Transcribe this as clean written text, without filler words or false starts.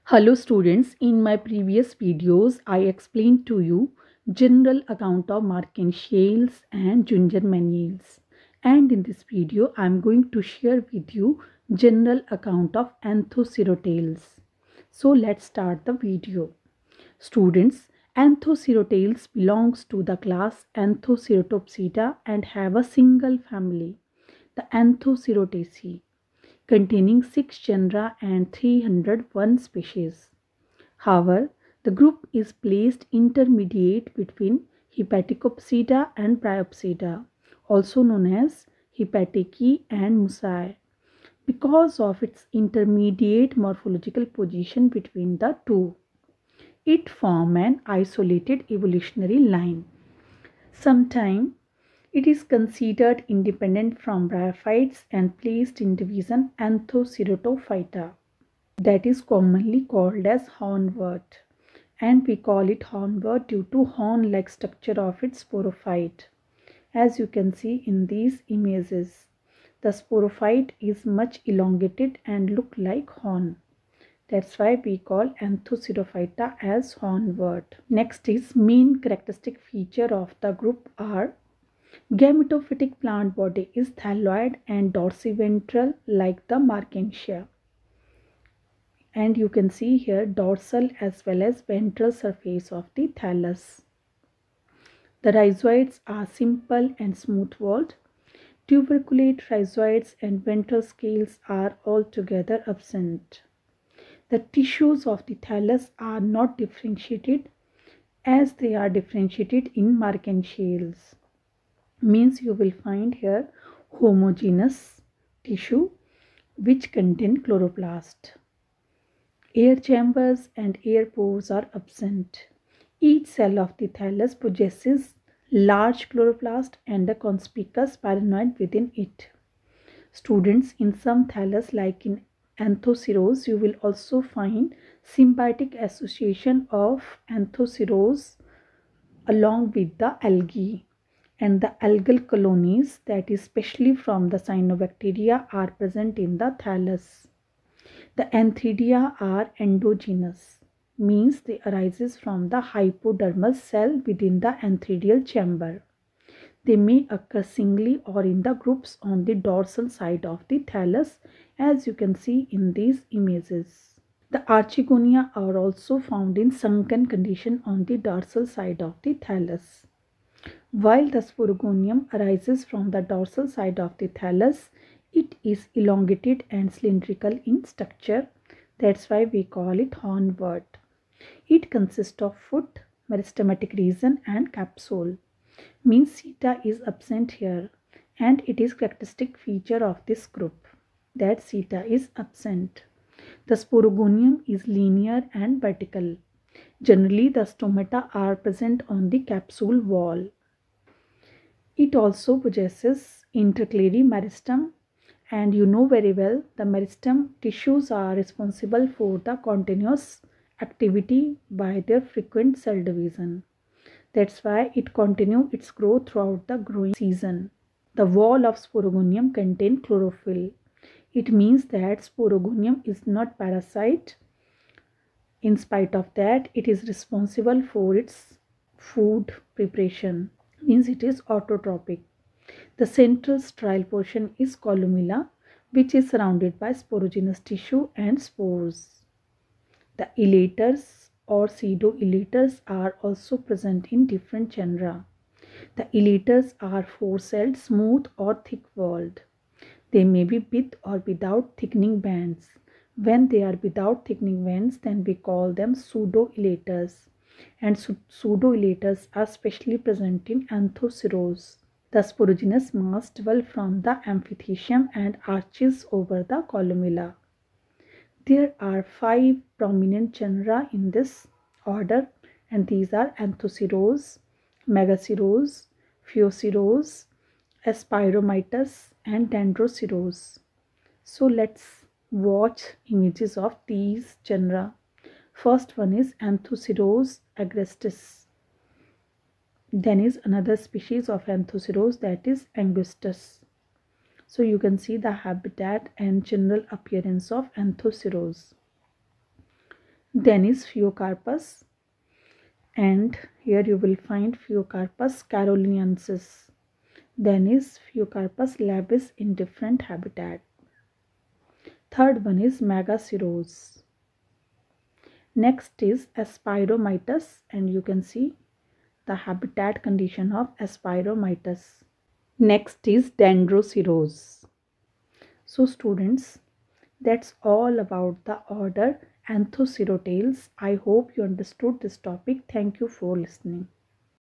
Hello students, in my previous videos I explained to you general account of martingales and ginger manials, and in this video I am going to share with you general account of anthocerotales. So let's start the video. Students, anthocerotales belongs to the class Anthoceratopsida and have a single family, the Anthocerotaceae, containing 6 genera and 301 species. However, the group is placed intermediate between Hepaticopsida and Bryopsida, also known as Hepaticae and Musae, because of its intermediate morphological position between the two. It forms an isolated evolutionary line. Sometimes it is considered independent from bryophytes and placed in division Anthoceratophyta, that is commonly called as hornwort, and we call it hornwort due to horn-like structure of its sporophyte. As you can see in these images, the sporophyte is much elongated and look like horn. That's why we call Anthoceratophyta as hornwort. Next is main characteristic feature of the group are gametophytic plant body is thalloid and dorsiventral like the Marchantia. And you can see here dorsal as well as ventral surface of the thallus. The rhizoids are simple and smooth-walled. Tuberculate rhizoids and ventral scales are altogether absent. The tissues of the thallus are not differentiated as they are differentiated in Marchantiales. Means you will find here homogeneous tissue which contain chloroplast. Air chambers and air pores are absent. Each cell of the thallus possesses large chloroplast and a conspicuous pyrenoid within it. Students, in some thallus like in Anthoceros, you will also find symbiotic association of Anthoceros along with the algae, and the algal colonies, that is specially from the cyanobacteria, are present in the thallus. The antheridia are endogenous, means they arises from the hypodermal cell within the antheridial chamber. They may occur singly or in the groups on the dorsal side of the thallus, as you can see in these images. The archegonia are also found in sunken condition on the dorsal side of the thallus. While the sporogonium arises from the dorsal side of the thallus, it is elongated and cylindrical in structure. That's why we call it hornwort. It consists of foot, meristematic region and capsule. Means seta is absent here, and it is characteristic feature of this group that seta is absent. The sporogonium is linear and vertical. Generally, the stomata are present on the capsule wall. It also possesses intercalary meristem, and you know very well the meristem tissues are responsible for the continuous activity by their frequent cell division. That's why it continues its growth throughout the growing season. The wall of sporogonium contains chlorophyll. It means that sporogonium is not parasite. In spite of that, it is responsible for its food preparation. Means it is autotrophic. The central sterile portion is columella, which is surrounded by sporogenous tissue and spores. The elaters or pseudo-elaters are also present in different genera. The elaters are four-celled, smooth or thick-walled. They may be with or without thickening bands. When they are without thickening bands, then we call them pseudo-elaters. And pseudo-elaters are specially present in Anthoceros. The sporogenous mass develop from the amphithecium and arches over the columella. There are 5 prominent genera in this order, and these are Anthoceros, Megaceros, Phaeoceros, Aspiromytus and Dendroceros. So let's watch images of these genera. First one is Anthoceros agrestis. Then is another species of Anthoceros, that is Angustus. So you can see the habitat and general appearance of Anthoceros. Then is Pheocarpus, and here you will find Pheocarpus caroliniensis. Then is Pheocarpus labis in different habitat. Third one is Megaceros. Next is Aspiromitus, and you can see the habitat condition of Aspiromitus. Next is Dendroceros. So students, that's all about the order Anthocerotales. I hope you understood this topic. Thank you for listening.